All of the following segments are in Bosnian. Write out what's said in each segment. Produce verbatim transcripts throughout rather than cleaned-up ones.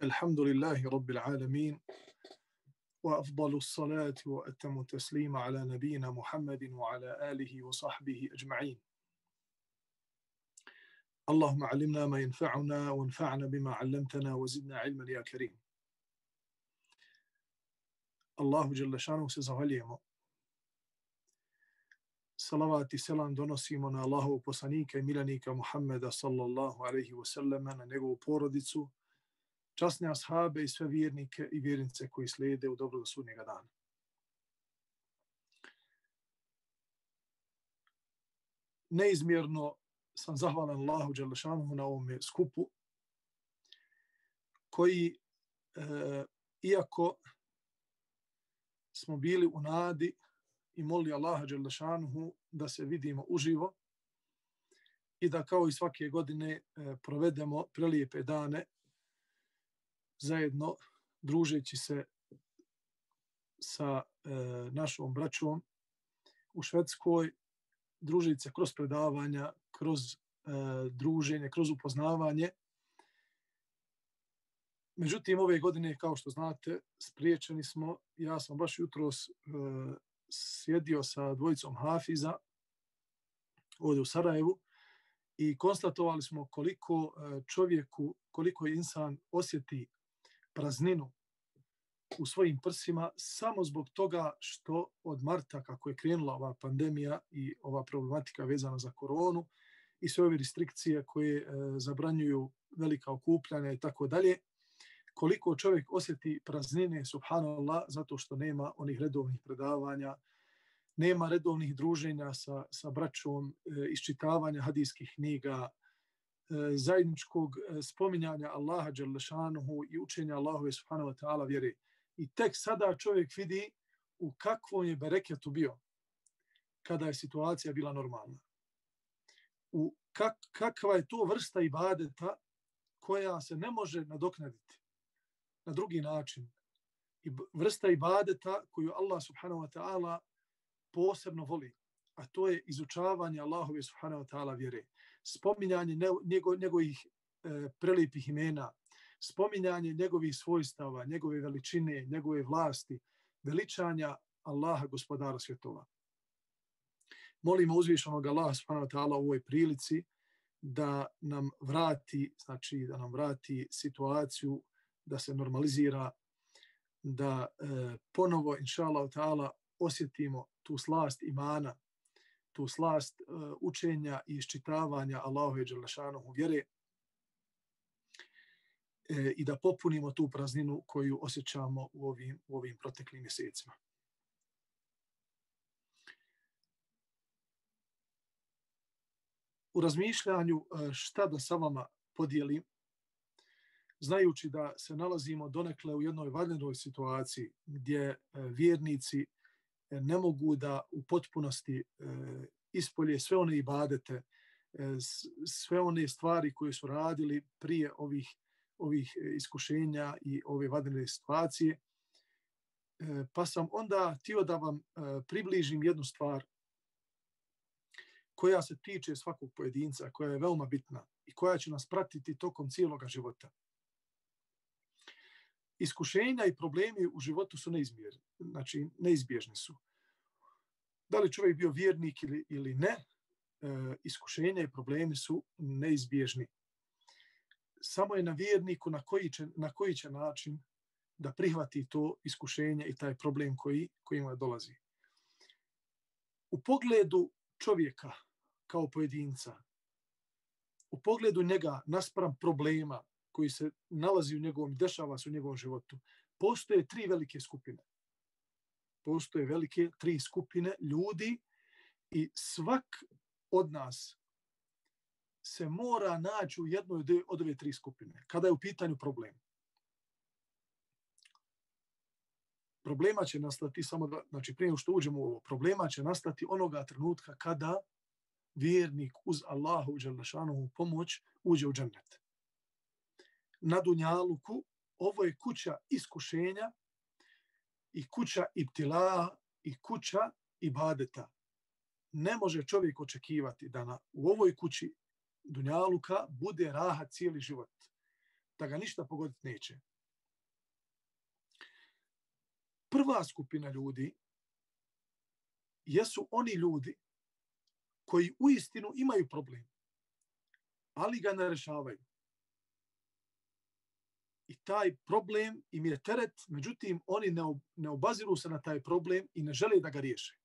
الحمد لله رب العالمين وأفضل الصلاة وأتم التسليم على نبينا محمد وعلى آله وصحبه أجمعين. اللهم علمنا ما ينفعنا وانفعنا بما علمتنا وزدنا علما يا كريم. Allahu dželle šanuhu se zahvaljujemo. Salavat i selam donosimo na Allahovog poslanika i miljenika Muhammeda sallallahu alejhi ve selleme, na njegovu porodicu, časne ashabe i sve vjernike i vjernice koji slijede u dobro do sudnjega dana. Neizmjerno sam zahvalan Allahu dželle šanuhu na ovom skupu koji, e, iako smo bili u nadi i molili Allaha dželle šanuhu da se vidimo uživo i da kao i svake godine e, provedemo prelijepe dane zajedno, družeći se sa e, našom braćom u Švedskoj, družiti se kroz predavanja, kroz e, druženje, kroz upoznavanje. Međutim, ove godine, kao što znate, spriječeni smo. Ja sam baš jutros e, sjedio sa dvojicom hafiza ovdje u Sarajevu i konstatovali smo koliko e, čovjeku, koliko insan osjeti prazninu u svojim prsima samo zbog toga što od marta, kako je krenula ova pandemija i ova problematika vezana za koronu i sve ove restrikcije koje e, zabranjuju velika okupljanja i tako dalje, koliko čovjek osjeti praznine, subhanallah, zato što nema onih redovnih predavanja, nema redovnih druženja sa, sa braćom, e, iščitavanja hadijskih knjiga, e, zajedničkog e, spominjanja Allaha dželle šanuhu i učenja Allahove subhanahu wa ta'ala vjere. I tek sada čovjek vidi u kakvom je bereketu bio kada je situacija bila normalna. U kak, kakva je to vrsta ibadeta koja se ne može nadoknaditi na drugi način. I vrsta ibadeta koju Allah subhanahu wa ta'ala posebno voli, a to je izučavanje Allahove subhanahu wa ta'ala vjere, spominjanje njego, njegovih e, prelijepih imena, spominjanje njegovih svojstava, njegove veličine, njegove vlasti, veličanja Allaha gospodara svjetova. Molimo uzvišenog Allaha subhanahu wa ta'ala u ovoj prilici da nam vrati, znači da nam vrati situaciju, da se normalizira, da e, ponovo, inša Allah ta'ala, osjetimo tu slast imana, tu slast e, učenja i iščitavanja Allahove dželle šanuhu vjere e, i da popunimo tu prazninu koju osjećamo u ovim, u ovim proteklim mjesecima. U razmišljanju e, šta da sa vama podijelim, znajući da se nalazimo donekle u jednoj vanrednoj situaciji gdje vjernici ne mogu da u potpunosti ispolje sve one ibadete, sve one stvari koje su radili prije ovih, ovih iskušenja i ove vanredne situacije. Pa sam onda htio da vam približim jednu stvar koja se tiče svakog pojedinca, koja je veoma bitna i koja će nas pratiti tokom cijeloga života. Iskušenja i problemi u životu su neizmjerni, znači neizbježni su. Da li čovjek bio vjernik ili, ili ne, e, iskušenja i problemi su neizbježni. Samo je na vjerniku na koji će, na koji će način da prihvati to iskušenje i taj problem koji, koji mu dolazi. U pogledu čovjeka kao pojedinca, u pogledu njega naspram problema koji se nalazi u njegovom, dešava se u njegovom životu, postoje tri velike skupine. Postoje velike tri skupine ljudi i svak od nas se mora naći u jednoj od ove tri skupine kada je u pitanju problem. Problema će nastati samo da, znači prije što uđemo u ovo, problema će nastati onoga trenutka kada vjernik uz Allahu dželle šanuhu pomoć uđe u džennet. Na dunjaluku ovo je kuća iskušenja i kuća ibtila i kuća ibadeta. Ne može čovjek očekivati da na, u ovoj kući dunjaluka bude rahat cijeli život. Da ga ništa pogoditi neće. Prva skupina ljudi jesu oni ljudi koji uistinu imaju problem, ali ga ne rešavaju. I taj problem im je teret, međutim, oni ne, ob, ne obaziru se na taj problem i ne žele da ga riješe.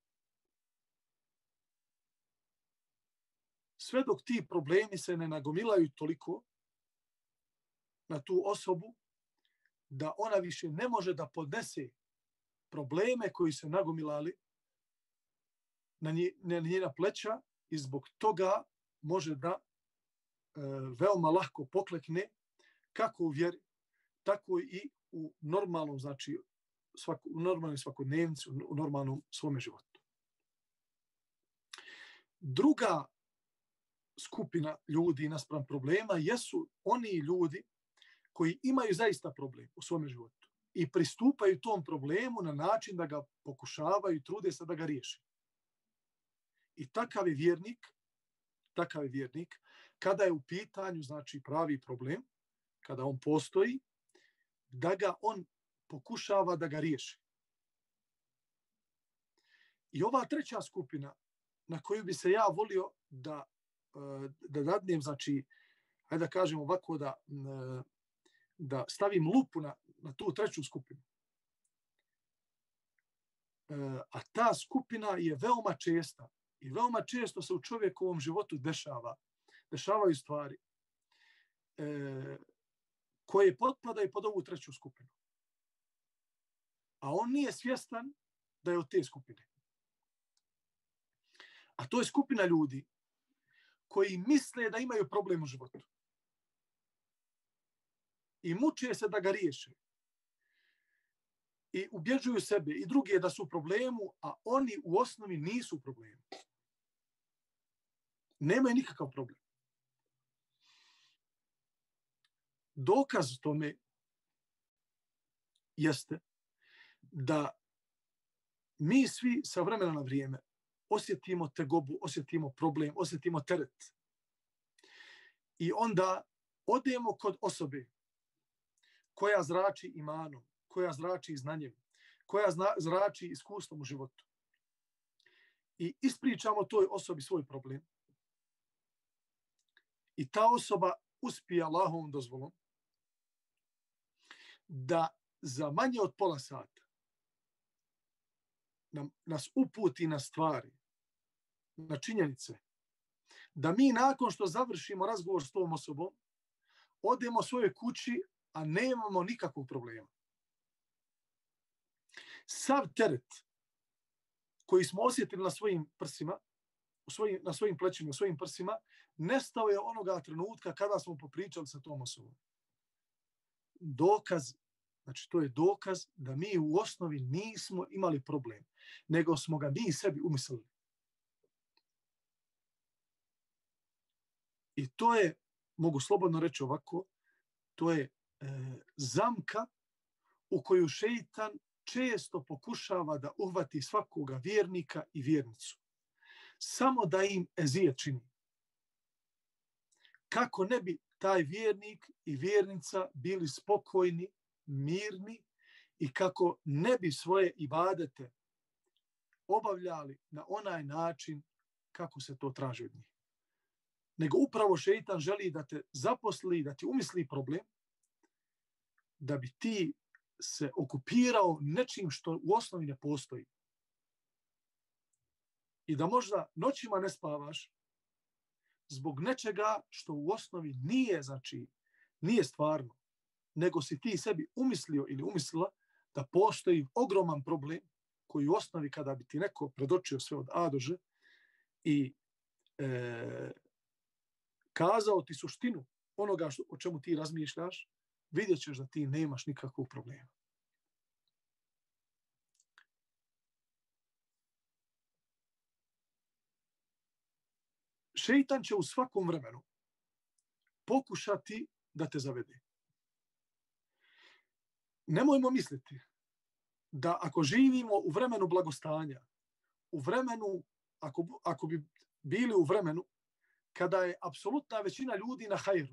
Sve dok ti problemi se ne nagomilaju toliko na tu osobu, da ona više ne može da podnese probleme koji se nagomilali na, nje, na njena pleća i zbog toga može da e, veoma lahko poklekne kako u vjeri, tako i u normalnom, znači svaku, u normalnoj svakodnevnici, u normalnom svome životu. Druga skupina ljudi naspram problema jesu oni ljudi koji imaju zaista problem u svome životu i pristupaju tom problemu na način da ga pokušavaju i trude se da ga riješi. I takav je vjernik, takav je vjernik, kada je u pitanju, znači, pravi problem, kada on postoji, da ga on pokušava da ga riješi. I ova treća skupina na koju bi se ja volio da, da dadnem, znači, hajde da kažem ovako, da, da stavim lupu na, na tu treću skupinu. A ta skupina je veoma česta i veoma često se u čovjekovom životu dešava, dešavaju stvari e, koje potpadaju pod ovu treću skupinu. A on nije svjestan da je od te skupine. A to je skupina ljudi koji misle da imaju problem u životu. I muče se da ga riješe. I ubjeđuju sebe i druge da su u problemu, a oni u osnovi nisu u problemu. Nemaju nikakav problem. Dokaz tome jeste da mi svi sa vremena na vrijeme osjetimo tegobu, osjetimo problem, osjetimo teret. I onda odemo kod osobe koja zrači imanom, koja zrači znanjem, koja zna, zrači iskustvom u životu. I ispričamo toj osobi svoj problem. I ta osoba uspije Allahovom dozvolom da za manje od pola sata nam, nas uputi na stvari, na činjenice, da mi nakon što završimo razgovor s tom osobom, odemo svojoj kući, a nemamo nikakvog problema. Sav teret koji smo osjetili na svojim prsima, u svojim, na svojim plećima, u svojim prsima, nestao je onoga trenutka kada smo popričali sa tom osobom. Dokaz, znači to je dokaz da mi u osnovi nismo imali problem, nego smo ga mi sebi umislili. I to je, mogu slobodno reći ovako, to je e, zamka u koju šeitan često pokušava da uhvati svakoga vjernika i vjernicu. Samo da im ezijet čini. Kako ne bi taj vjernik i vjernica bili spokojni, mirni i kako ne bi svoje ibadete obavljali na onaj način kako se to traži od njih. Nego upravo šeitan želi da te zaposli, da ti umisli problem, da bi ti se okupirao nečim što u osnovi ne postoji. I da možda noćima ne spavaš zbog nečega što u osnovi nije, znači, nije stvarno, nego si ti sebi umislio ili umislila da postoji ogroman problem koji u osnovi kada bi ti neko predočio sve od A do Ž i e, kazao ti suštinu onoga što, o čemu ti razmišljaš, vidjet ćeš da ti nemaš nikakvog problema. Šeitan će u svakom vremenu pokušati da te zavede. Nemojmo misliti da ako živimo u vremenu blagostanja, u vremenu, ako, ako bi bili u vremenu kada je apsolutna većina ljudi na hajru,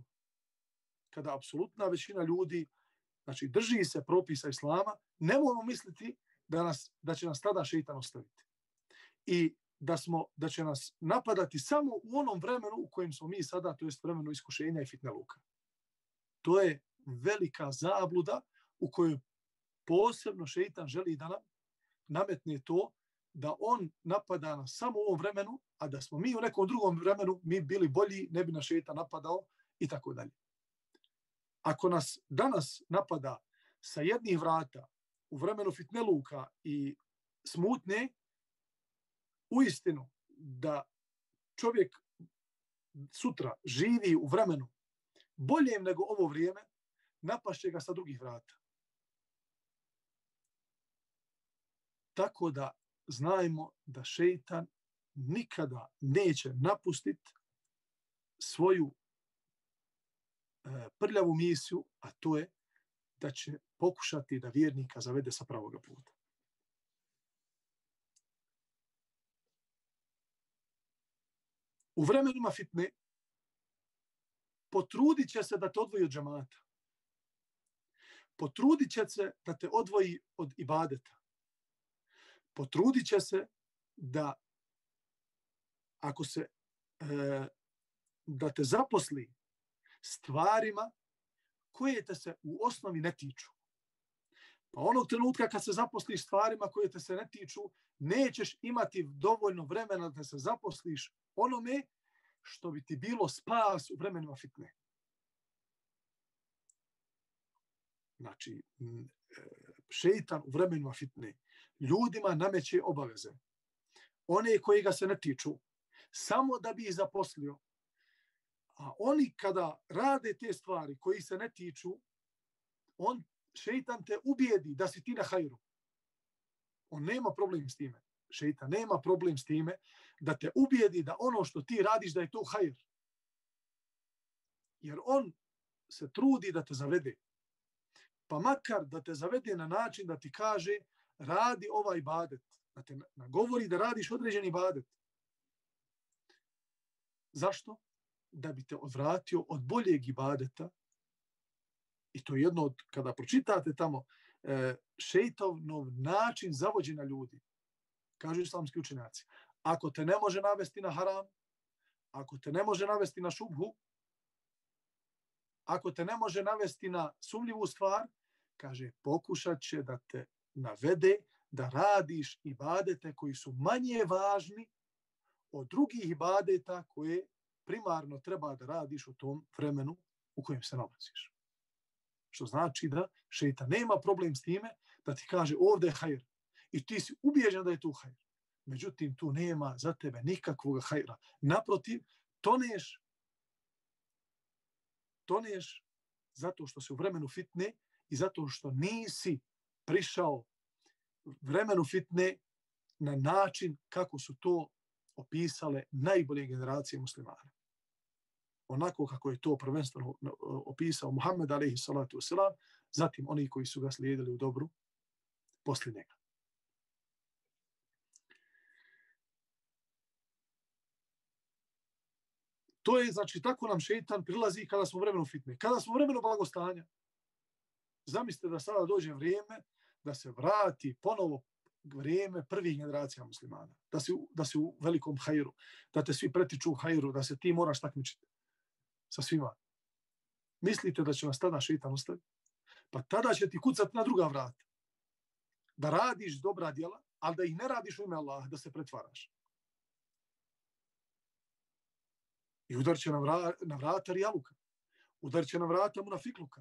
kada apsolutna većina ljudi, znači, drži se propisa islama, nemojmo misliti da, nas, da će nas tada šeitan ostaviti. I da, smo, da će nas napadati samo u onom vremenu u kojem smo mi sada, to jest vremenu iskušenja i fitneluka. To je velika zabluda u kojoj posebno šeitan želi da nam nametne to da on napada nas samo u ovom vremenu, a da smo mi u nekom drugom vremenu mi bili bolji, ne bi nas šeitan napadao i tako dalje. Ako nas danas napada sa jednih vrata u vremenu fitneluka i smutne, uistinu da čovjek sutra živi u vremenu boljem nego ovo vrijeme, napašće ga sa drugih vrata. Tako da znajmo da šeitan nikada neće napustiti svoju e, prljavu misiju, a to je da će pokušati da vjernika zavede sa pravoga puta. U vremenima fitne potrudit će se da te odvoji od džamata. Potrudit će se da te odvoji od ibadeta. Potrudit će se da ako se e, da te zaposli stvarima koje te se u osnovi ne tiču. Pa onog trenutka kad se zaposliš stvarima koje te se ne tiču, nećeš imati dovoljno vremena da se zaposliš onome što bi ti bilo spas u vremenima fitne. Znači, šeitan u vremenima fitne ljudima nameće obaveze. One koji ga se ne tiču, samo da bi ih zaposlio. A oni kada rade te stvari koji se ne tiču, on, šeitan te ubijedi da si ti na hajru. On nema problem s time. Šeitan nema problem s time da te ubijedi da ono što ti radiš da je to hajr. Jer on se trudi da te zavede. Pa makar da te zavede na način da ti kaže radi ovaj ibadet. Da te nagovori da radiš određeni ibadet. Zašto? Da bi te odvratio od boljeg ibadeta. I to je jedno od, kada pročitate tamo, šeitanov način zavođenja ljudi. Kažu islamski učenjaci. Ako te ne može navesti na haram, ako te ne može navesti na šubhu, ako te ne može navesti na sumnjivu stvar, kaže, pokušat će da te navede da radiš ibadete koji su manje važni od drugih ibadeta koje primarno treba da radiš u tom vremenu u kojem se nalaziš. Što znači da šeitan nema problem s time da ti kaže ovdje je hajr. I ti si ubijeđen da je tu hajr. Međutim, tu nema za tebe nikakvog hajra. Naprotiv, toneš, toneš zato što si u vremenu fitne i zato što nisi prišao vremenu fitne na način kako su to opisale najbolje generacije muslimana. Onako kako je to prvenstveno opisao Muhammed alejhi salatu vesselam, zatim oni koji su ga slijedili u dobru poslije njega. To je, znači, tako nam šeitan prilazi kada smo u vremenu fitne. Kada smo u vremenu blagostanja, zamislite da sada dođe vrijeme da se vrati ponovo vrijeme prvih generacija muslimana. Da si, da si u velikom hajru, da te svi pretiču u hajru, da se ti moraš takmičiti sa svima. Mislite da će nas tada šeitan ostaviti? Pa tada će ti kucati na druga vrata. Da radiš dobra djela, ali da ih ne radiš u ime Allaha, da se pretvaraš. I udar će na, vra, na vrata rijaluka. Udar će na vrata munafikluka.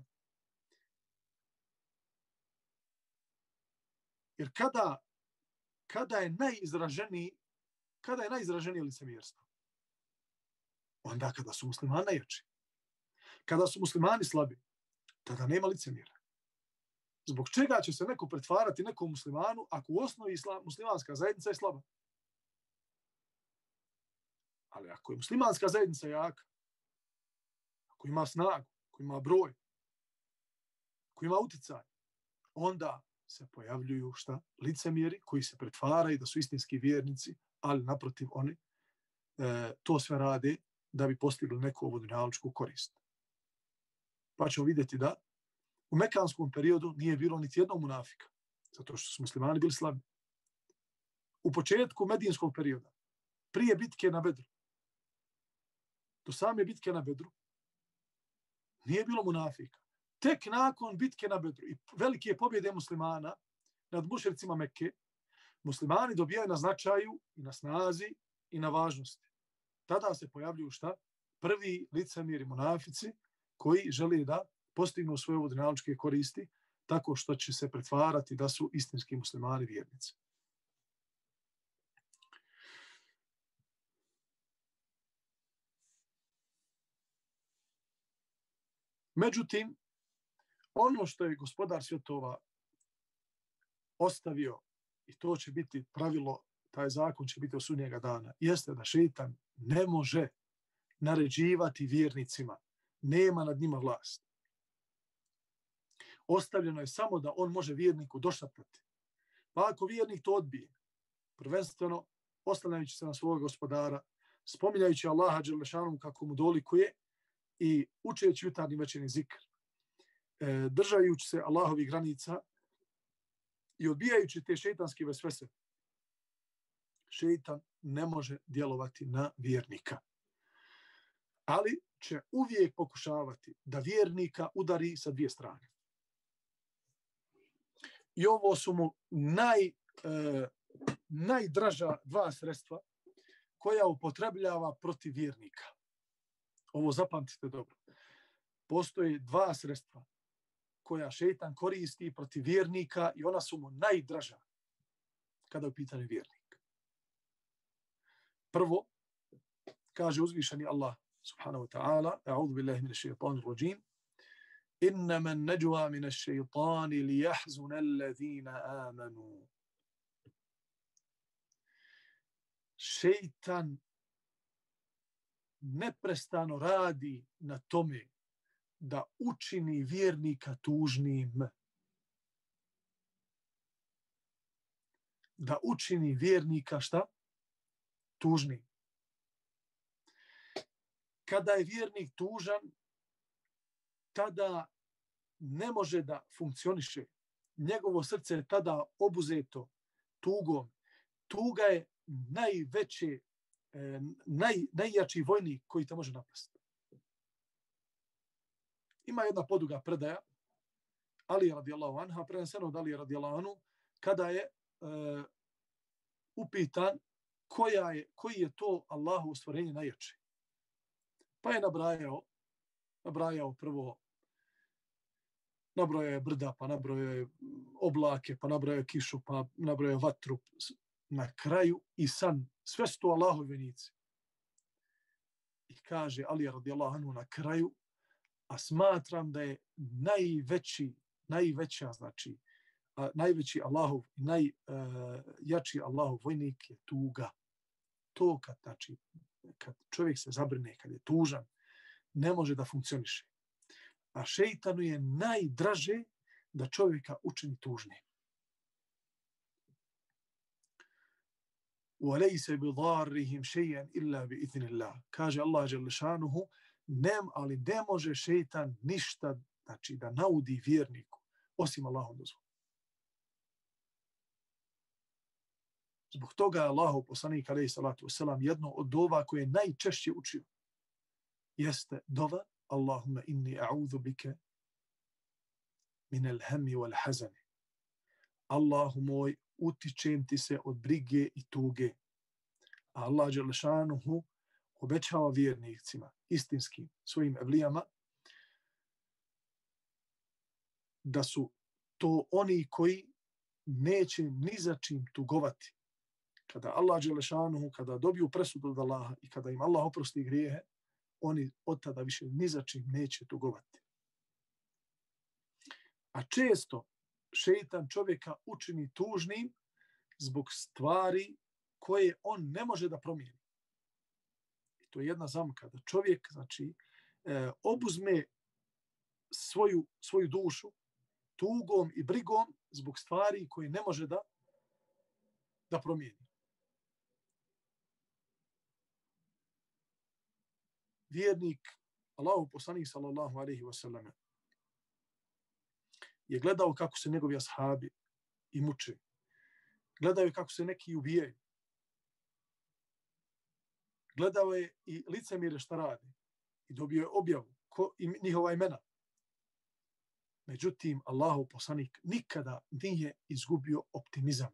Jer kada, kada je najizraženiji, kada je najizraženije licemjerstvo? Onda kada su muslimani najjači. Kada su muslimani slabi, tada nema licemjera. Zbog čega će se neko pretvarati nekom muslimanu ako u osnovi islam, muslimanska zajednica je slaba? Ali ako je muslimanska zajednica jaka, ako ima snagu, ako ima broj, ako ima uticaj, onda se pojavljuju šta? Licemjeri koji se pretvaraju da su istinski vjernici, ali naprotiv oni e, to sve rade da bi postigli neku ovu dunjalučku korist. Pa ćemo vidjeti da u mekanskom periodu nije bilo niti jednog munafika. zato što su muslimani bili slabi. U početku medinskog perioda, prije bitke na Bedru, do same bitke na Bedru, nije bilo munafika. Tek nakon bitke na Bedru i velike pobjede muslimana nad mušricima Mekke, muslimani dobijaju na značaju i na snazi i na važnosti. Tada se pojavljuju šta? Prvi licemiri munafici koji žele da postignu svoje dunjalučke koristi tako što će se pretvarati da su istinski muslimani vjernici. Međutim, ono što je gospodar svjetova ostavio, i to će biti pravilo, taj zakon će biti od sudnjega dana, jeste da šejtan ne može naređivati vjernicima, nema nad njima vlast. Ostavljeno je samo da on može vjerniku došaptati. Pa ako vjernik to odbije, prvenstveno oslanjajući se na svog gospodara, spominjajući Allaha dželešanu kako mu dolikuje i učeći jutarnji večernji zikr, e, držajući se Allahovih granica i odbijajući te šejtanske vesvese, šejtan ne može djelovati na vjernika. Ali će uvijek pokušavati da vjernika udari sa dvije strane. I ovo su mu naj, e, najdraža dva sredstva koja upotrebljava protiv vjernika. Ovo zapamtite dobro. Postoje dva sredstva koja šejtan koristi protiv vjernika i ona su mu najdraža kada je u pitanju vjernik. Prvo, kaže uzvišeni Allah subhanahu wa ta'ala, a'udhu billahi minash shaitanir rajim, innama an-najwa minash shaitani liyahzuna alladhina amanu. Šejtan neprestano radi na tome da učini vjernika tužnim. Da učini vjernika šta? Tužnim. Kada je vjernik tužan, tada ne može da funkcioniše. Njegovo srce je tada obuzeto tugom. Tuga je najveće, naj, najjači vojnik koji te može napasti. Ima jedna poduga predaja, Ali radijallahu anha, preneseno od Ali radijallahu anhu, kada je uh, upitan koja je, koji je to Allahu stvorenje najjače. Pa je nabrajao, nabrajao prvo, nabrojao je brda, pa nabrojao je oblake, pa nabrojao je kišu, pa nabrojao vatru, na kraju i san. Sve su to Allahovi vojnici. I kaže Ali radijallahu anhu na kraju, a smatram da je najveći, najveća, znači, a, najveći Allahov, najjači uh, Allahov vojnik je tuga. To kad, znači, kad čovjek se zabrine, kad je tužan, ne može da funkcioniše. A šejtanu je najdraže da čovjeka učini tužnim. وَلَيْسَ بِضَارِّهِمْ شَيْئًا إِلَّا بِإِذْنِ اللَّهِ. Kaže Allah dželle šanuhu, nem, ali ne može šejtan ništa, znači da naudi vjerniku, osim Allahom dozvolom. Zbog toga Allahov poslanik alejhi salatu vesselam jedno od dova koje je najčešće učio jeste dova Allahumma inni a'udhu bika min al-hammi wal hazani. Allahu moj, utičem ti se od brige i tuge. A Allah dželle šanuhu obećava vjernicima, istinskim svojim evlijama, da su to oni koji neće ni za čim tugovati. Kada Allah dželle šanuhu, kada dobiju presudu od Allaha i kada im Allah oprosti grijehe, oni od tada više ni za čim neće tugovati. A često šejtan čovjeka učini tužnim zbog stvari koje on ne može da promijeni. I to je jedna zamka, da čovjek, znači, e, obuzme svoju, svoju dušu tugom i brigom zbog stvari koje ne može da, da promijeni. Vjernik, Allahov poslanik sallallahu alejhi ve sellem, je gledao kako se njegovi ashabi i muče. Gledaju kako se neki ubijaju. Gledao je i licemire šta radi. I dobio je objavu ko, i njihova imena. Međutim, Allahov poslanik nikada nije izgubio optimizam.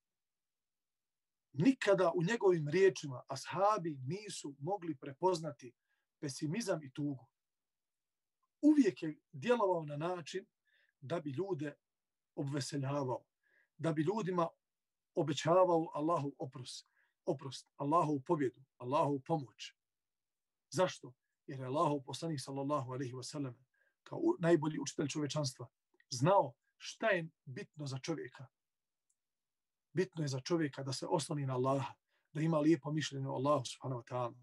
Nikada u njegovim riječima ashabi nisu mogli prepoznati pesimizam i tugu. Uvijek je djelovao na način da bi ljude obveseljavao, da bi ljudima obećavao Allahov oprost, oprost, Allahovu pobjedu, Allahovu pomoć. Zašto? Jer je Allahov poslanik sallallahu alejhi ve sellem kao najbolji učitelj čovječanstva znao šta je bitno za čovjeka. Bitno je za čovjeka da se osloni na Allaha, da ima lijepo mišljenje o Allahu subhanahu wa ta'ala.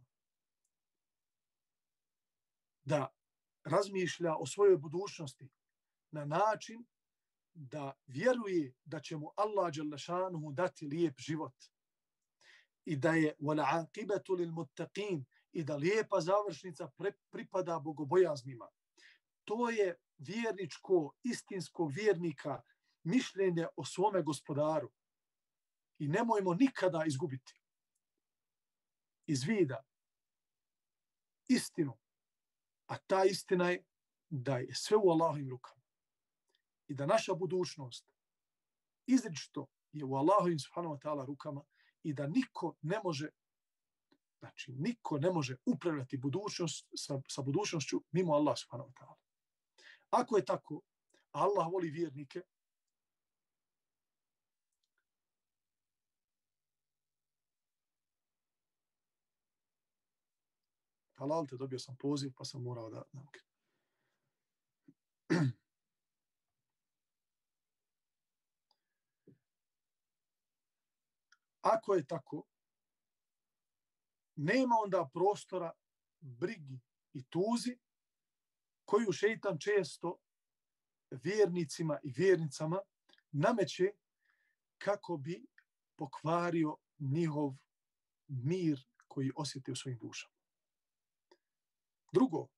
Da razmišlja o svojoj budućnosti na način da vjeruje da će mu Allah dželle šanuhu dati lijep život i da je wal aqibatu lil muttaqin i da lijepa završnica pre, pripada bogobojaznima. To je vjerničko, istinskog vjernika mišljenje o svome gospodaru. I nemojmo nikada izgubiti iz vida istinu. A ta istina je da je sve u Allahovim rukama. I da naša budućnost izričito je u Allahovim subhanahu wa ta'ala rukama i da niko ne može, znači niko ne može upravljati budućnost sa, sa budućnošću mimo Allah subhanahu wa ta'ala. Ako je tako, Allah voli vjernike, halal te, dobio sam poziv pa sam morao da namknem. Ako je tako, nema onda prostora brigi i tuzi koju šejtan često vjernicima i vjernicama nameće kako bi pokvario njihov mir koji osjeti u svojim dušama. Drugo,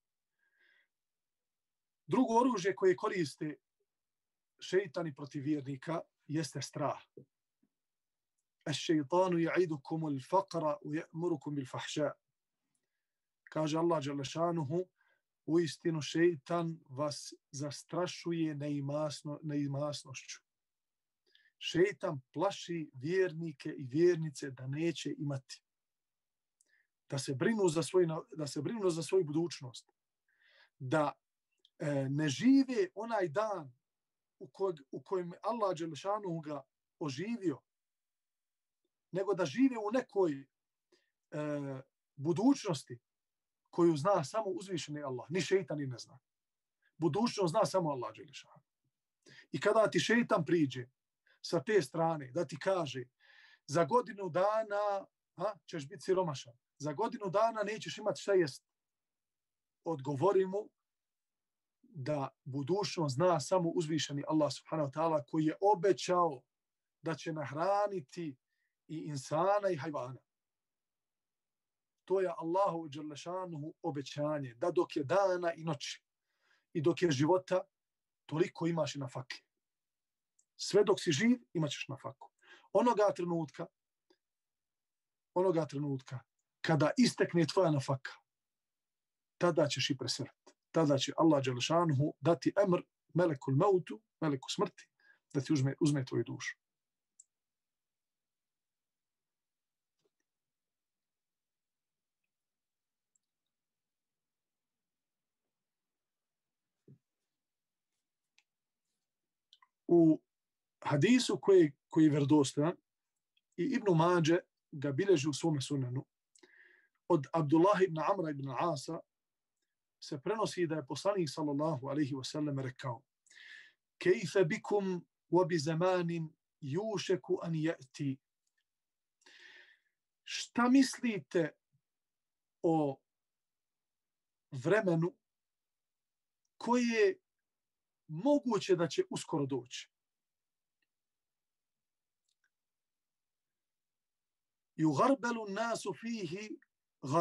drugo oružje koje koriste šejtani protiv vjernika jeste strah. Ash-shaytanu ya'idukum al-faqra wa ya'murukum bil-fahsha. Kaže Allah dželle šanuhu, uistinu šejtan vas zastrašuje neimasno, neimasnošću. Šejtan plaši vjernike i vjernice da neće imati. Da se brinu za svoj, da se brinu za svoju budućnost. Da e, ne žive onaj dan u, kojeg, u kojem Allah dželle šanuhu ga oživio, nego da žive u nekoj e, budućnosti koju zna samo uzvišeni Allah. Ni šejtan ni ne zna. Budućnost zna samo Allah dželle šanuhu. I kada ti šejtan priđe sa te strane, da ti kaže za godinu dana a, ćeš biti siromašan, za godinu dana nećeš imati šta jest, odgovori mu da budućnost zna samo uzvišeni Allah subhanahu wa ta'ala koji je obećao da će nahraniti i insana i hajvana. To je Allahu dželle šanuhu obećanje, da dok je dana i noći i dok je života, toliko imaš i na fake. Sve dok si živ, imat ćeš na faku. Onoga trenutka, onoga trenutka, kada istekne tvoja nafaka, tada ćeš i preseliti. Tada će Allah dželle šanuhu dati emr melekul mautu, meleku smrti, da ti uzme, uzme tvoju dušu. U hadisu koji, koji je vjerodostojan i Ibn Mađe ga bilježi u svome sunanu, od Abdullah ibn Amra ibn Asa se prenosi da je poslanik sallallahu alejhi ve sellem rekao: "Kejfe bikum wa bi zamanin yušeku an ya'ti." Šta mislite o vremenu koje je moguće da će uskoro doći? Yugarbelu nasu fihi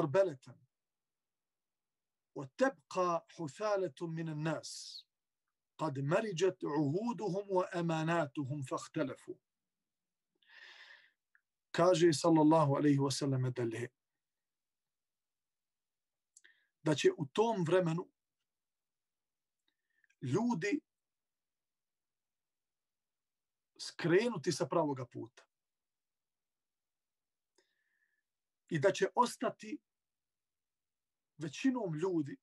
garbeletan wa tebqa hufaletum minan nas قد مرجت عهودهم وأماناتهم فاختلفوا. Kaže sallallahu alejhi ve sellem dalje da će u tom vremenu ljudi skrenuti sa pravoga puta i da će ostati većinom ljudi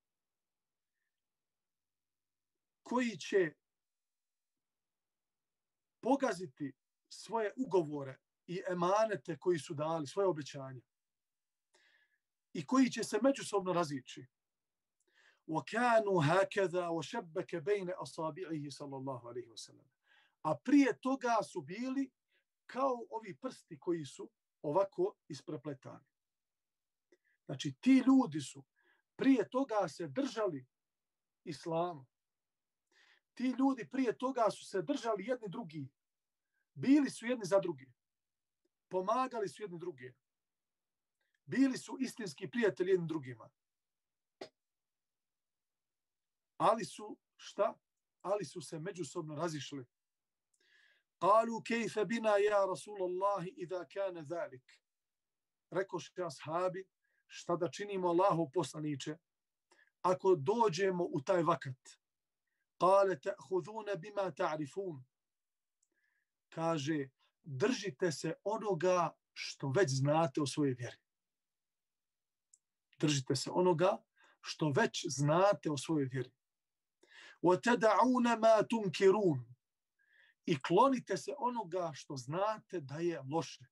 koji će pogaziti svoje ugovore i emanete koji su dali, svoje obećanja, i koji će se međusobno razići. وَكَانُوا هَكَذَا وَشَبَّكَ بَيْنَ أَصَابِعِهِ صلى الله عليه وسلم. A prije toga su bili kao ovi prsti koji su ovako isprepletani. Znači, ti ljudi su prije toga se držali islama. Ti ljudi prije toga su se držali jedni drugi. Bili su jedni za drugi. Pomagali su jedni drugi. Bili su istinski prijatelji jednim drugima. Ali su, šta? Ali su se međusobno razišli. قالوا كيف بنا يا رسول الله إذا كان ذلك. Rekoše ashabi, šta da činimo Allahov poslaniče ako dođemo u taj vakat? قال تأخذون بما تعرفون. Kaže, držite se onoga što već znate o svojoj vjeri. Držite se onoga što već znate o svojoj vjeri. وَتَدَعُونَ مَا تُنْكِرُونَ. I klonite se onoga što znate da je loše.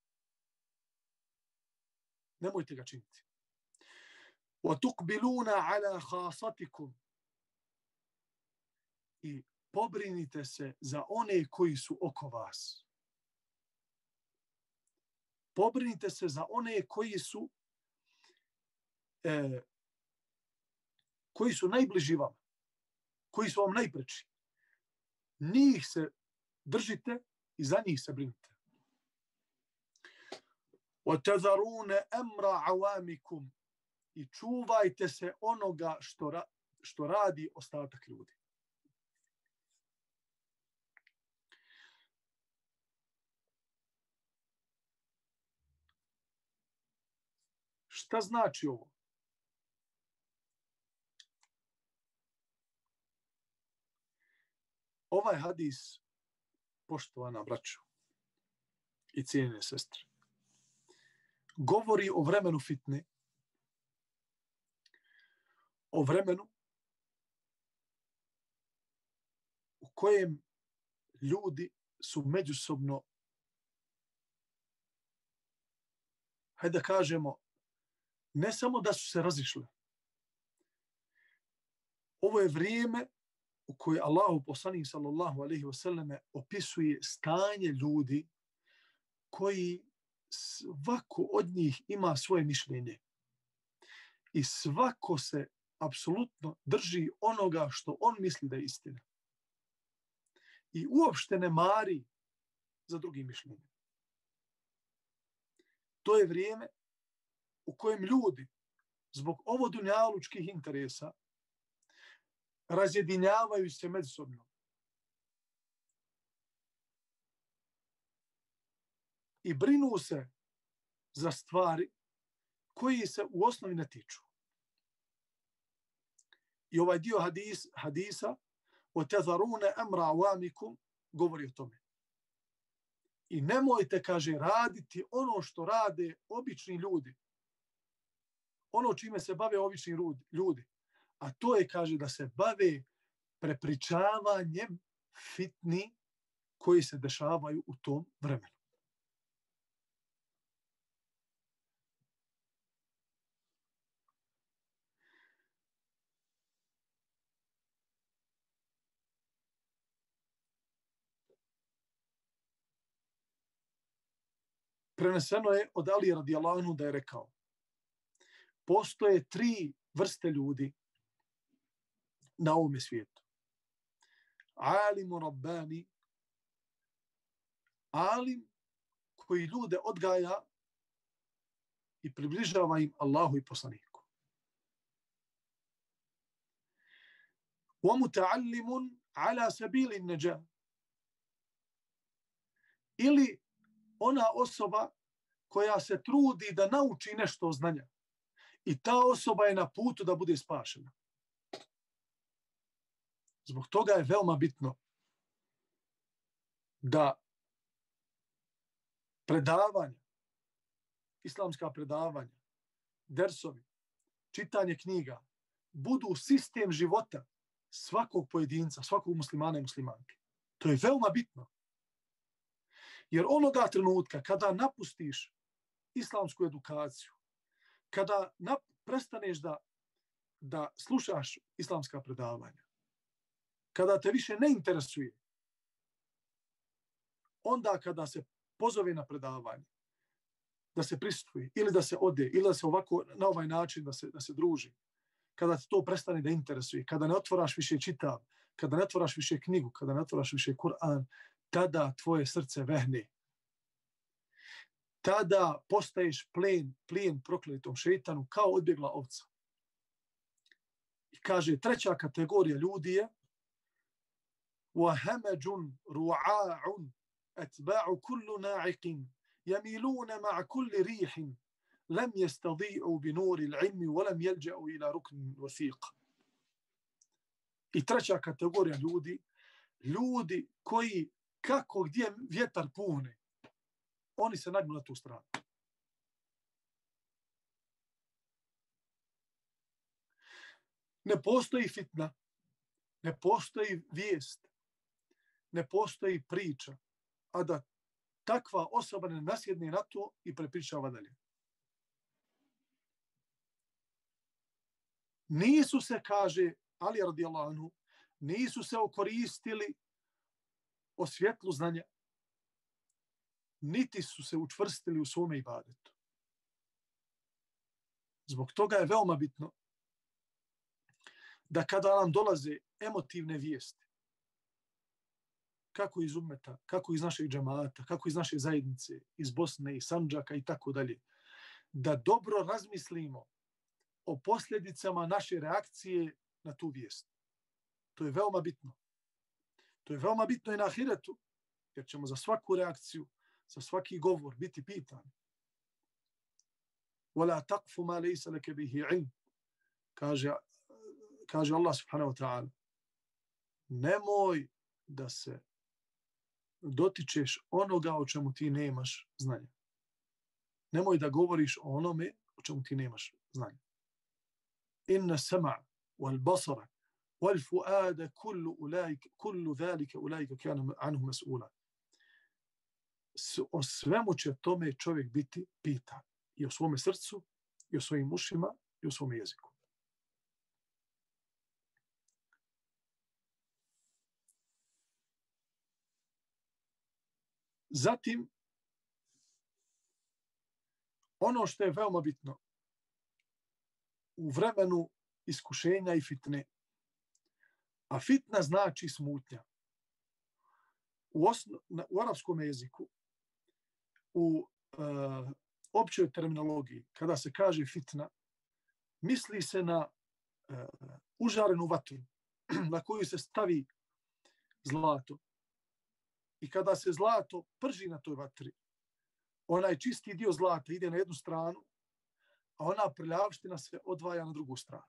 Nemojte ga činiti. وَتُقْبِلُونَ عَلَى خَاصَتِكُمْ. I pobrinite se za one koji su oko vas. Pobrinite se za one koji su e, koji su najbliži vam, koji su vam najpreči. Njih se držite i za njih se brinite. وَتَذَرُونَ أَمْرَ عَوَامِكُمْ. I čuvajte se onoga što, ra, što radi ostatak ljudi. Šta znači ovo? Ovaj hadis, poštovana braćo i cijenjene sestre, govori o vremenu fitne, o vremenu u kojem ljudi su međusobno, hajde da kažemo, ne samo da su se razišli. Ovo je vrijeme u kojoj Allahu poslanik sallallahu alejhi ve selleme opisuje stanje ljudi koji svako od njih ima svoje mišljenje. I svako se apsolutno drži onoga što on misli da je istina. I uopšte ne mari za drugim mišljenjem. To je vrijeme u kojem ljudi zbog ovo dunjalučkih interesa razjedinjavaju se međusobno. I brinu se za stvari koji se u osnovi ne tiču. I ovaj dio hadis, hadisa وَتَذَرُونَ أَمْرَ عَوَامِكُمْ govori o tome. I nemojte, kaže, raditi ono što rade obični ljudi. Ono čime se bave obični ljudi. A to je, kaže, da se bave prepričavanjem fitni koji se dešavaju u tom vremenu. Preneseno je od Ali radijallahu anhu da je rekao: postoje tri vrste ljudi na ovome svijetu. Alimu rabbani, alim koji ljude odgaja i približava im Allahu i poslaniku. Wa muta'allimun ala sabili najah. Ili ona osoba koja se trudi da nauči nešto znanja i ta osoba je na putu da bude spašena. Zbog toga je veoma bitno da predavanja, islamska predavanja, dersovi, čitanje knjiga budu sistem života svakog pojedinca, svakog muslimana i muslimanke. To je veoma bitno. Jer onoga trenutka kada napustiš islamsku edukaciju, kada nap, prestaneš da, da slušaš islamska predavanja, kada te više ne interesuje, onda kada se pozove na predavanje, da se prisustuje ili da se ode, ili da se ovako na ovaj način da se, da se druži, kada te to prestane da interesuje, kada ne otvaraš više čitav, kada ne otvaraš više knjigu, kada ne otvaraš više Kur'an, tada tvoje srce vehne. Tada postaješ plen, plijen prokletom šejtanu kao odbjegla ovca. I kaže, treća kategorija ljudi je وَهَمَجٌ رُعَاعٌ أَتْبَعُ كُلُّ نَاعِقٍ يَمِيلُونَ مَعَ كُلِّ رِيحٍ لَمْ يَسْتَضِيعُوا بِنُورِ الْعِلْمِ وَلَمْ يَلْجَأُوا إِلَى رُكْنٍ وَثِيقٍ. I treća kategorija ljudi, ljudi koji kako gdje vjetar puhne, oni se nagnu na tu stranu. Ne postoji fitna, ne postoji vijest, ne postoji priča, a da takva osoba ne nasjedne na to i prepričava dalje. Nisu se, kaže Ali radijallahu anhu, nisu se okoristili o svjetlu znanja, niti su se učvrstili u svome ibadetu. Zbog toga je veoma bitno da kada nam dolaze emotivne vijesti, kako iz ummeta, kako iz našeg džemata, kako iz naše zajednice, iz Bosne i Sandžaka i tako dalje, da dobro razmislimo o posljedicama naše reakcije na tu vijest. To je veoma bitno. To je veoma bitno i na ahiretu, jer ćemo za svaku reakciju, za svaki govor biti pitani. وَلَا تَقْفُ مَا لَيْسَ لَكَ بِهِ عِلْمٍ. Kaže, kaže Allah subhanahu wa ta'ala, nemoj da se dotičeš onoga o čemu ti nemaš znanja. Nemoj da govoriš o onome o čemu ti nemaš znanja. Inna sama wal basara wal fuada kullu ulaika kullu zalika ulaika kana anhu mas'ula. O svemu će tome čovjek biti pitan. I o svome srcu, i o svojim ušima, i o svome jeziku. Zatim, ono što je veoma bitno u vremenu iskušenja i fitne, a fitna znači smutnja. U, osno, u arapskom jeziku, u uh, općoj terminologiji, kada se kaže fitna, misli se na uh, užarenu vatru na koju se stavi zlato. I kada se zlato prži na toj vatri, onaj čisti dio zlata ide na jednu stranu, a ona prljavština se odvaja na drugu stranu.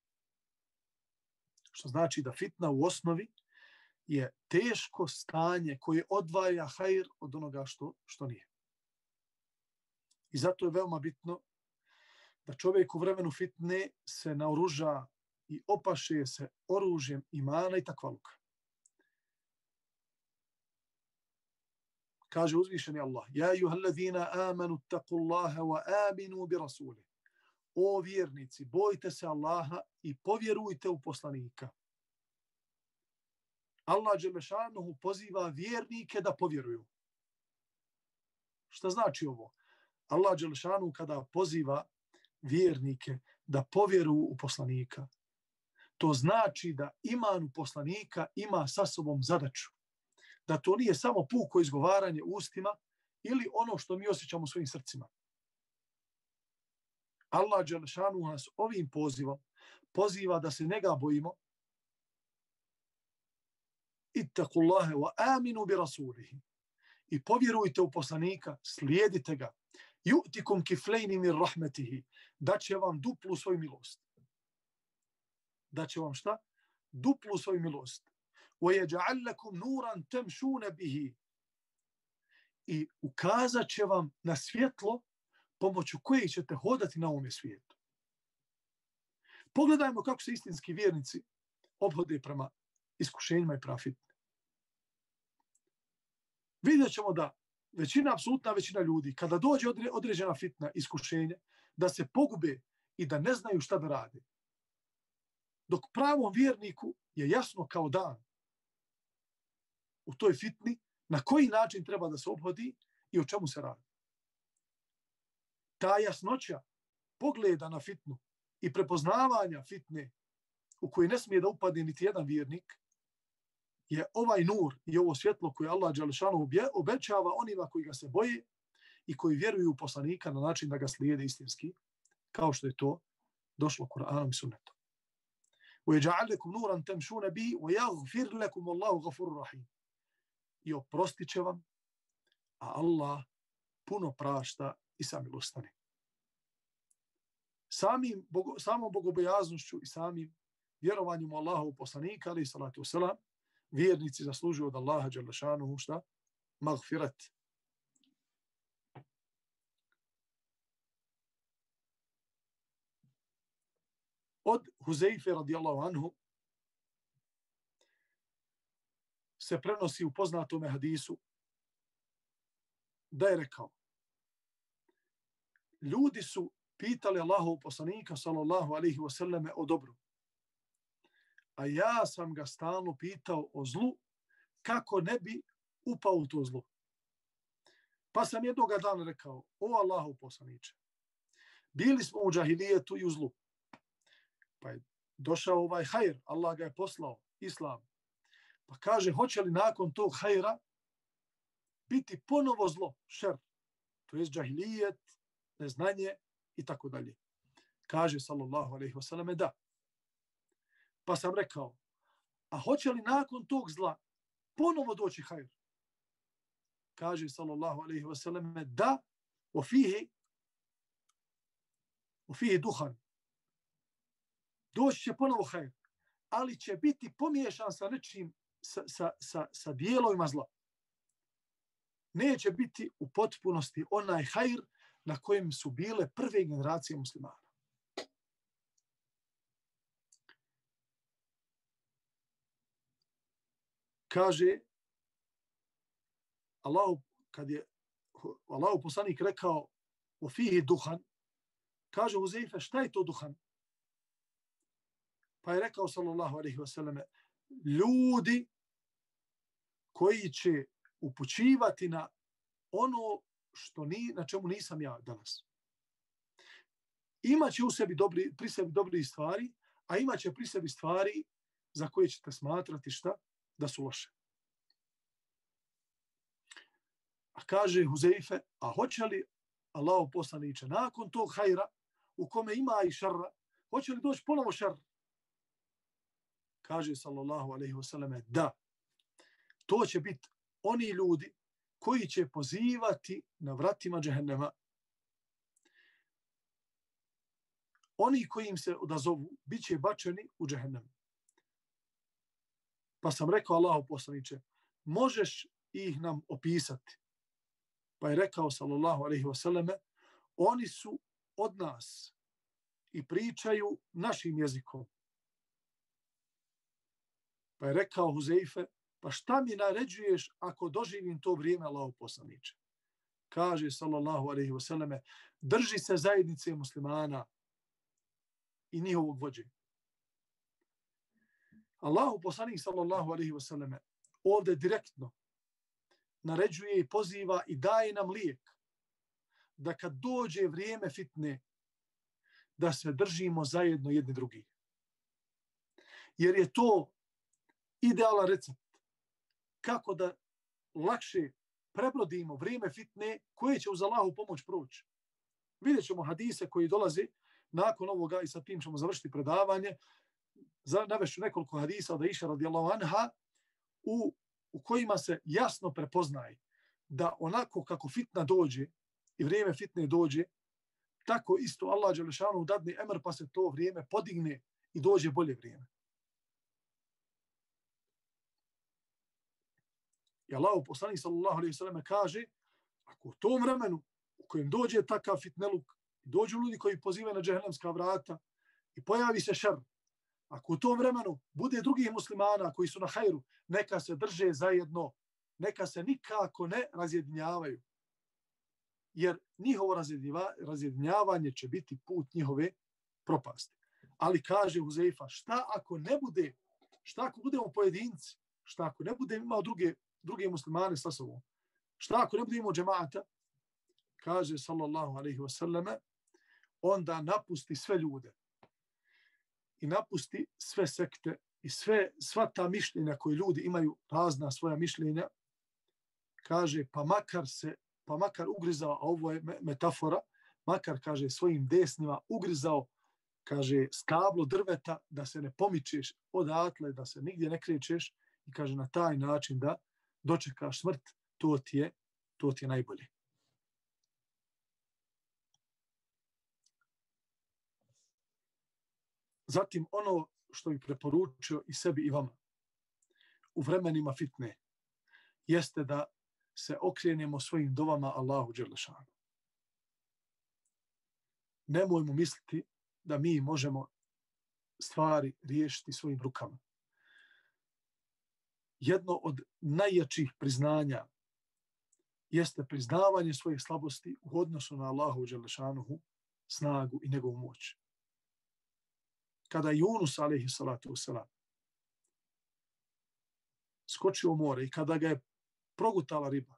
Što znači da fitna u osnovi je teško stanje koje odvaja hajr od onoga što, što nije. I zato je veoma bitno da čovjek u vremenu fitne se naoruža i opaše se oružjem imana i takvaluka. Kaže uzvišeni Allah, ja ejuhallazina amanu taqullaha wa aminu bi rasulih. O vjernici, bojte se Allaha i povjerujte u poslanika. Allah dželešanuhu poziva vjernike da povjeruju. Šta znači ovo? Allah dželešanuhu kada poziva vjernike da povjeruju u poslanika, to znači da iman u poslanika ima sa sobom zadaću. Da to nije samo puko izgovaranje ustima ili ono što mi osjećamo u svojim srcima. Allah dželešanuhu nas ovim pozivom poziva da se njega bojimo ittaqullaha wa aminu bi rasulihi. I povjerujte u poslanika, slijedite ga. Yu'tikum kiflejni min rahmetihi. Da će vam duplu svoju milost. Da će vam šta? Duplu svoju milost. Wa yaj'al lakum nuran tamshuna bihi. I ukazat će vam na svjetlo pomoću kojeg ćete hodati na ovom svijetu. Pogledajmo kako se istinski vjernici ophode prema iskušenjima i prema fitni. Vidjet ćemo da većina, apsolutna većina ljudi, kada dođe određena fitna, iskušenje, da se pogube i da ne znaju šta da rade. Dok pravom vjerniku je jasno kao dan u toj fitni na koji način treba da se ophodi i o čemu se radi. Ta jasnoća pogleda na fitnu i prepoznavanja fitne u kojoj ne smije da upadne niti jedan vjernik je ovaj nur i ovo svjetlo koje Allah dželešanu obećava onima koji ga se boje i koji vjeruju u poslanika na način da ga slijede istinski, kao što je to došlo Kur'anom i sunnetom. وَيَجْعَلْ لَكُمْ نُورًا تَمْشُونَ بِهِ وَيَغْفِرْ لَكُمُ اللَّهُ غَفُورٌ رَحِيمٌ. I oprostit će vam, a Allah puno prašta i samilostan. Samim, samom bogobojaznošću i samim vjerovanjem u Allahovu poslanika, alejhi salatu vesselam, vjernici zaslužuju od Allaha dželle šanuhu šta? Magfirat. Od Huzeife radijallahu anhu se prenosi u poznatom hadisu da je rekao: ljudi su pitali Allahov poslanika sallallahu alejhi ve selleme o dobru, a ja sam ga stalno pitao o zlu, kako ne bi upao u to zlo. Pa sam jednog dana rekao: o Allahov poslaniče, bili smo u džahilijetu i u zlu. Pa je došao ovaj hajr, Allah ga je poslao, islam. Pa kaže, hoće li nakon tog hajra biti ponovo zlo, šer, to je džahilijet, neznanje i tako dalje. Kaže sallallahu alejhi ve selleme da. Pa sam rekao, a hoće li nakon tog zla ponovo doći hajr? Kaže sallallahu alejhi ve selleme da, wa fihi wa fihi duhan. Doći će ponovo hajr, ali će biti pomiješan sa nečim, sa, sa, sa, sa dijelovima zla. Neće biti u potpunosti onaj hajr na kojem su bile prve generacije muslimana. Kaže, Allah, kad je Allahov poslanik rekao o fihi duhan, kaže Huzeife, šta je to duhan? Pa je rekao sallallahu alejhi ve selleme, ljudi koji će upućivati na ono što ni, na čemu nisam ja danas. Imaće u sebi dobri, pri sebi dobri stvari, a imaće pri sebi stvari za koje ćete smatrati šta? Da su loše. A kaže Huzeife, a hoće li Allahov poslaniče nakon tog hajra u kome ima i šarra, hoće li doći ponovo šar? Kaže sallallahu alejhi ve selleme, da. To će biti oni ljudi koji će pozivati na vratima džehennema. Oni koji im se odazovu, bit će bačeni u džehennem. Pa sam rekao Allahov poslaniče, možeš ih nam opisati? Pa je rekao sallallahu alejhi ve selleme, oni su od nas i pričaju našim jezikom. Pa je rekao Huzeife, pa šta mi naređuješ ako doživim to vrijeme, Allahov poslaniče? Kaže sallallahu alejhi ve selleme, drži se zajednice muslimana i njihovog vođe. Allahov poslanik sallallahu alejhi ve selleme ovdje direktno naređuje i poziva i daje nam lijek da kad dođe vrijeme fitne, da se držimo zajedno jedni drugi. Jer je to idealan recept kako da lakše prebrodimo vrijeme fitne koje će uz Allahu pomoć proći. Vidjet ćemo hadise koji dolaze nakon ovoga i sa tim ćemo završiti predavanje. Navešću nekoliko hadisa od Aisha radijallahu anha u, u kojima se jasno prepoznaje da onako kako fitna dođe i vrijeme fitne dođe, tako isto Allah dželešanu dadne emr pa se to vrijeme podigne i dođe bolje vrijeme. I Allahu poslanik sallallahu alejhi ve sellem kaže, ako u tom vremenu u kojem dođe takav fitneluk, dođu ljudi koji pozivaju na džehennemska vrata i pojavi se šer, ako u tom vremenu bude drugih muslimana koji su na hajru, neka se drže zajedno, neka se nikako ne razjedinjavaju. Jer njihovo razjedinjavanje će biti put njihove propasti. Ali kaže Huzeifa, šta ako ne bude, šta ako budemo pojedinci, šta ako ne budemo imao druge, druge muslimane sa sobom, šta ako ne budemo imao džemata, kaže sallallahu alaihi wasallam, onda napusti sve ljude i napusti sve sekte i sve, sva ta mišljenja koje ljudi imaju, razna svoja mišljenja, kaže pa makar se, pa makar ugrizao, a ovo je metafora, makar, kaže, svojim desnima ugrizao, kaže, stablo drveta, da se ne pomičeš odatle, da se nigdje ne krećeš i kaže na taj način da dočekaš smrt, to ti je, to ti je najbolje. Zatim ono što bi preporučio i sebi i vama u vremenima fitne jeste da se okrenemo svojim dovama Allahu dželešanu. Nemojmo misliti da mi možemo stvari riješiti svojim rukama. Jedno od najjačih priznanja jeste priznavanje svojih slabosti u odnosu na Allahu dželešanuhu snagu i njegovu moć. Kada Yunus alejhi salatu vesselam skočio u more i kada ga je progutala riba,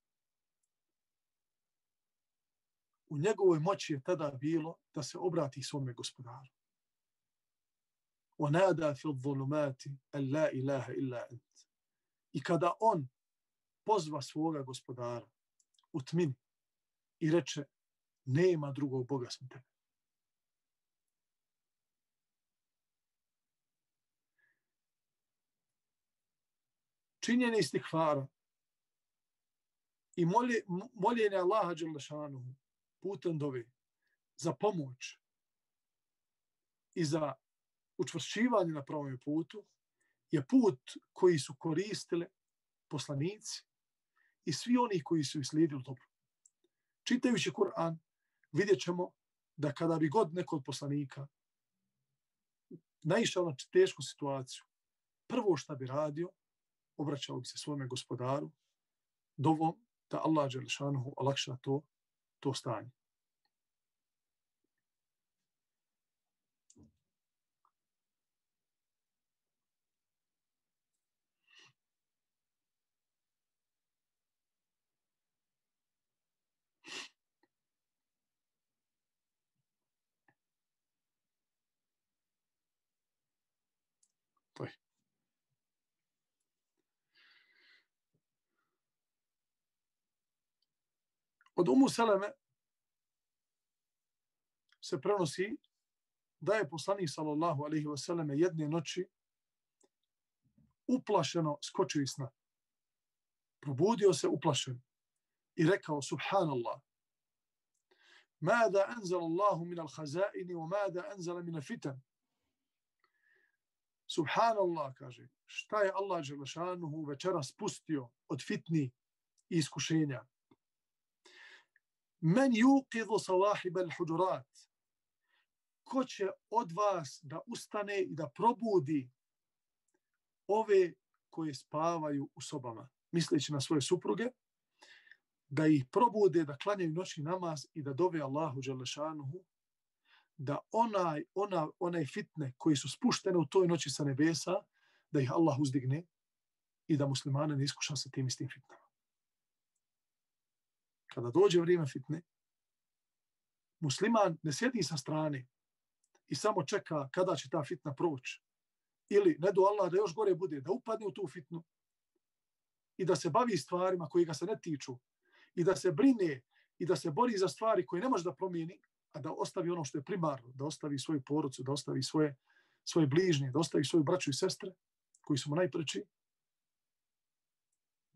u njegovoj moći je tada bilo da se obrati svome gospodaru. وَنَادَا فِي الظُّلُمَاتِ أَنْ لَا إِلَهَ إِلَّا أَنْتَ. I kada on pozva svoga gospodara u tmini i reče, nema drugog Boga sem tebe. Činjenje istikfara i molje, moljenje Allaha dželešanuhu putem dove za pomoć i za učvršćivanje na pravom putu je put koji su koristile poslanici i svi oni koji su slijedili dobro. Čitajući Kur'an vidjet ćemo da kada bi god neko od poslanika naišao na tešku situaciju, prvo što bi radio, obraćao bi se svome gospodaru dovom da Allah dželešanuhu olakša to, to stanje. To je. Od Umu Seleme se prenosi da je poslanik sallallahu alejhi ve selleme jedne noći uplašeno skočio iz sna. Probudio se uplašen i rekao subhanallah. Mada anzala Allahu min al-khazaini wa mada anzala min al-fitan. Subhanallah, kaže, šta je Allah dželešanuhu večeras spustio od fitni i iskušenja. Men yuqidhu sawahib al-hujurat. Ko će od vas da ustane i da probudi ove koje spavaju u sobama, misleći na svoje supruge, da ih probude, da klanjaju noćni namaz i da dove Allahu dželešanuhu, da onaj, ona, onaj fitne koji su spuštene u toj noći sa nebesa, da ih Allah uzdigne i da muslimane ne iskuša sa tim istim fitnama. Kada dođe vrijeme fitne, musliman ne sjedi sa strane i samo čeka kada će ta fitna proći. Ili ne do Allah da još gore bude, da upadne u tu fitnu i da se bavi stvarima koji ga se ne tiču i da se brine i da se bori za stvari koje ne može da promijeni, a da ostavi ono što je primarno, da ostavi svoju porodicu, da ostavi svoje, svoje bližnje, da ostavi svoju braću i sestre koji su mu najpreči.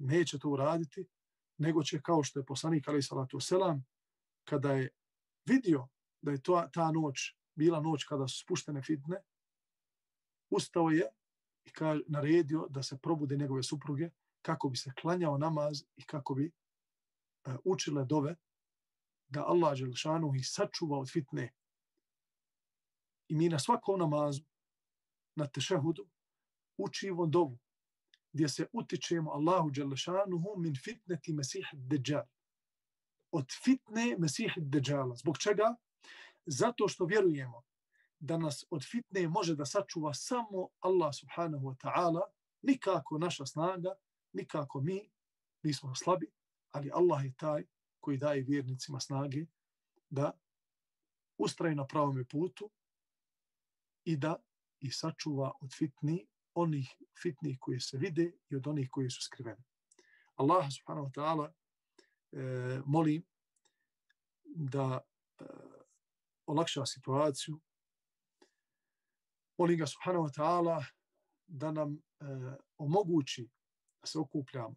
neće to uraditi, nego će, kao što je poslanik alejhi salatu vesselam, kada je vidio da je to, ta noć bila noć kada su spuštene fitne, ustao je i kaže, naredio da se probude njegove supruge kako bi se klanjao namaz i kako bi uh, učile dove da Allah dželešanu ih sačuva od fitne. I mi na svakom namazu, na tešehudu, učimo dovu gdje se utičemo Allahu dželešanuhu min fitneti Mesih Dejjal. Od fitne Mesih Dejjala. Zbog čega? Zato što vjerujemo da nas od fitne može da sačuva samo Allah subhanahu wa ta'ala, nikako naša snaga, nikako mi, mi smo slabi, ali Allah je taj koji daje vjernicima snage da ustraju na pravom putu i da ih sačuva od fitni, onih fitnih koji se vide i od onih koji su skriveni. Allah subhanahu wa ta'ala e, molim da e, olakša situaciju. Molim ga subhanahu wa ta'ala da nam e, omogući da se okupljamo,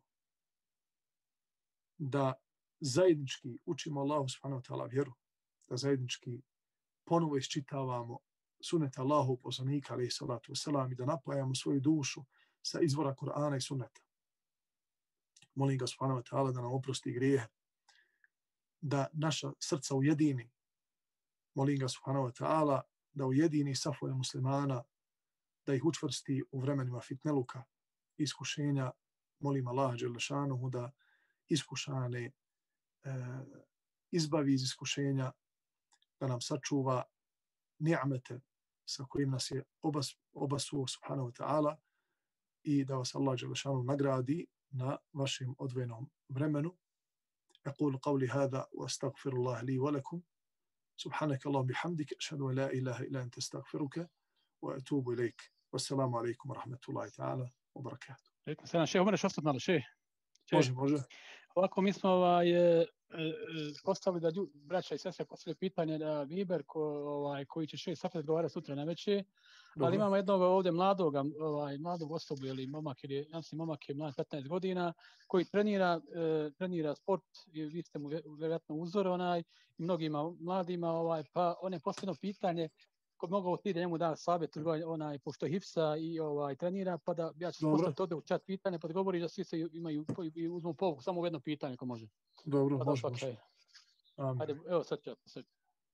da zajednički učimo Allahu subhanahu wa ta'ala vjeru, da zajednički ponovo isčitavamo sunneta Allahu poslanika alejhi salatu vesselam i da napajamo svoju dušu sa izvora Kur'ana i sunneta. Molim ga subhanahu wa ta'ala da nam oprosti grijehe, da naša srca ujedini. Molim ga subhanahu wa ta'ala da ujedini safove muslimana, da ih učvrsti u vremenima fitneluka i iskušenja. Molim Allaha dželle šanuhu da iskušane e, izbavi iz iskušenja, da nam sačuva ni'mete sa kojim nas je obas, obasuo subhanahu wa ta'ala i da vas Allah dželle šanuhu nagradi na vašem odvojenom vremenu. أقول قولي هذا وأستغفر الله لي ولكم. سبحانك اللهم بحمدك أشهد أن لا إله إلا أنت أستغفرك وأتوب إليك. والسلام عليكم ورحمة الله تعالى وبركاته. Alejkum selam. Šejh, možeš ostati malo, šejh? Može, može. Ovako, mi smo ovaj, postavili da lju, braća i sestre postavili pitanje da Viber ko, ovaj, koji će šejh Safet odgovarati sutra na večer. Ali imamo jednog ovdje mladog, ovaj, mladog osobu, ili momak, ili jasni momak je mlad petnaest godina, koji trenira, e, trenira sport, i vi ste mu vjerojatno uzor, onaj, i mnogima mladima, ovaj, pa on je postavljeno pitanje, ko bi mogao ti da njemu da savjet, onaj, pošto hifsa i ovaj, trenira, pa da ja ću postaviti ovdje u chat pitanje, pa da govori da svi se imaju i uzmu povuku, samo u jedno pitanje ko može. Dobro, pa može, može. Ajde, evo sad ću sad.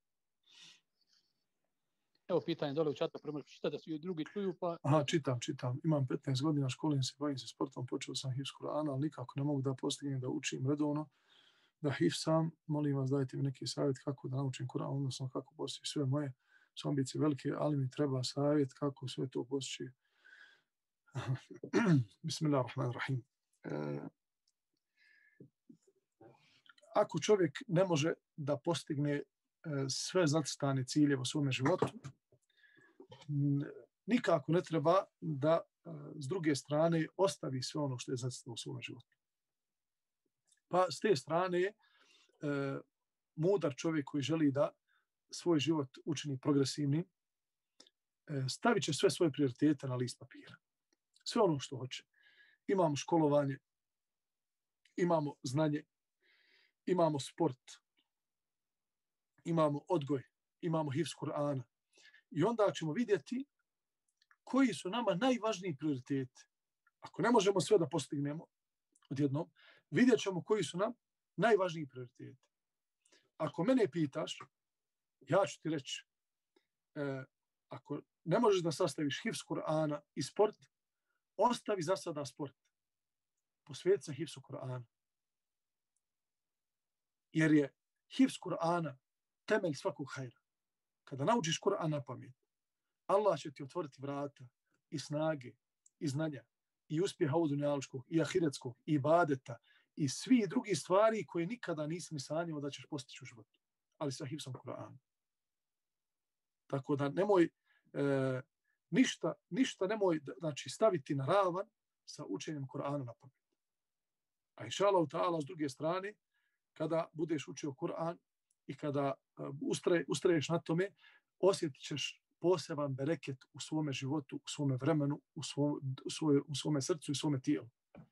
Evo pitanje dole u čatu, prvo čita da su i drugi čuju, pa... Aha, čitam, čitam. Imam petnaest godina, školim se, bavim se sportom, počeo sam hifz Kur'ana, ali nikako ne mogu da postignem da učim redovno, da hifsam. Molim vas, dajte mi neki savjet kako da naučim Kur'an, odnosno kako postići sve moje su ambicije velike, ali mi treba savjet kako sve to postići. Bismillahirrahmanirrahim. E, ako čovjek ne može da postigne e, sve zacrtane ciljeve u svome životu, nikako ne treba da s druge strane ostavi sve ono što je zacrtano u svom životu. Pa s te strane e, mudar čovjek koji želi da svoj život učini progresivnim, e, stavit će sve svoje prioritete na list papira. Sve ono što hoće. Imamo školovanje, imamo znanje, imamo sport, imamo odgoj, imamo hifz Kur'ana. I onda ćemo vidjeti koji su nama najvažniji prioriteti. Ako ne možemo sve da postignemo odjednom, vidjet ćemo koji su nam najvažniji prioriteti. Ako mene pitaš, ja ću ti reći, e, ako ne možeš da sastaviš hifz Kur'ana i sport, ostavi za sada sport. Posveti se hifzu Kur'ana. Jer je hifz Kur'ana temelj svakog hajra. Kada naučiš Kur'an na pamet, Allah će ti otvoriti vrata i snage, i znanja, i uspjeha ovog dunjalučkog, i ahiretskog, i ibadeta, i svi drugi stvari koje nikada nisi ni sanjao da ćeš postići u životu. Ali sa hifzom Kur'ana. Tako da nemoj e, ništa, ništa nemoj znači, staviti na ravan sa učenjem Kur'ana na pamet. A inša Allah ta'ala s druge strane, kada budeš učio Kur'an i kada uh, ustre, ustraješ na tome, osjetit ćeš poseban bereket u svome životu, u svome vremenu, u, svom, u, svoje, u svome srcu i svome tijelu.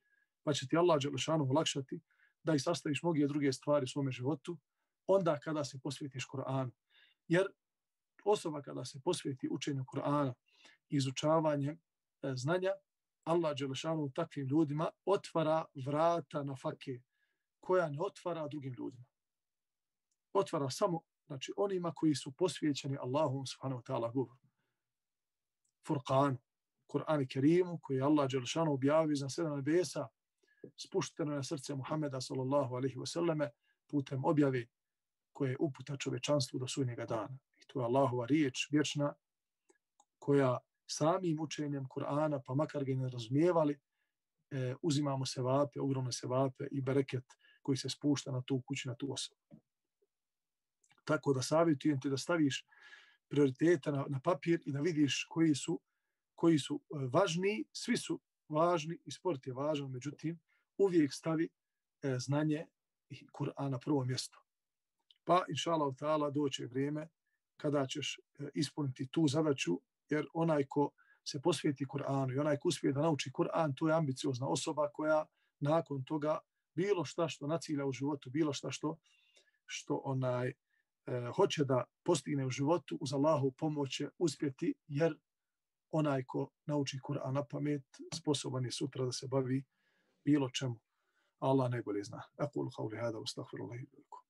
pa će ti Allah dželešanu olakšati da ih sastaviš mnoge druge stvari u svome životu, onda kada se posvetiš Kur'anu. Jer osoba kada se posveti učenju Kur'ana, izučavanjem e, znanja, Allah dželešanu takvim ljudima otvara vrata na fake koja ne otvara drugim ljudima. Otvara samo, znači, onima koji su posvećeni Allahom subhanahu wa ta'ala govoru. Furqanu, Kur'an i Kerimu, koji je Allah dželešanu objavio za sedam nebesa, spušteno na srce Muhameda sallallahu alejhi ve selleme putem objave koje je uputa čovečanstvu do sudnjega dana. I to je Allahova riječ vječna koja samim učenjem Kur'ana, pa makar ga ne razumijevali, e, uzimamo sevape, ogromne sevape i bereket koji se spušta na tu kuću, na tu osobu. Tako da savjetujem ti da staviš prioritete na, na papir i da vidiš koji su, koji su važni, svi su važni i sport je važan, međutim, uvijek stavi e, znanje i Kur'an na prvo mjesto. Pa, inša Allah ta'ala, doće vrijeme kada ćeš e, ispuniti tu zadaću, jer onaj ko se posvijeti Kur'anu i onaj ko uspije da nauči Kur'an, to je ambiciozna osoba koja nakon toga bilo šta što nacilja u životu, bilo šta što, što onaj, e, hoće da postigne u životu, uz Allahu pomoć će uspjeti, jer onaj ko nauči Kur'an na pamet, sposoban je sutra da se bavi bilo čemu. Allah najbolje zna. Aqulu qawli hada wa astaghfirullahi li wa lakum.